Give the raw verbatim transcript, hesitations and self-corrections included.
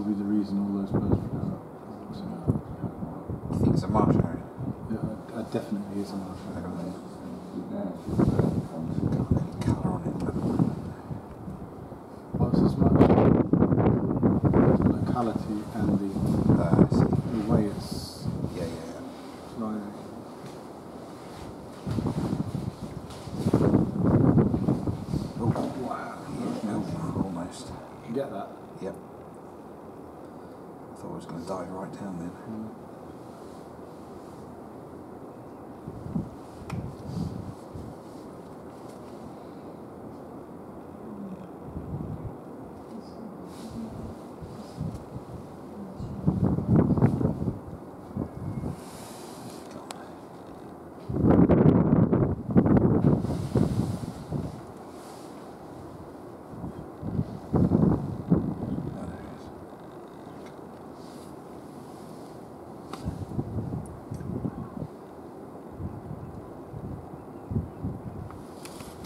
be the reason all those birds flew out. So, you think it's a Marsh Harrier? yeah, it definitely is a Marsh Harrier. Colour on it. Well, it's as much the locality and the, Uh, I see. the way it's Yeah, yeah, yeah. flying. Oh, wow. Yeah, oh, almost. You get that? Yep. I thought I was going to dive right down then. Mm.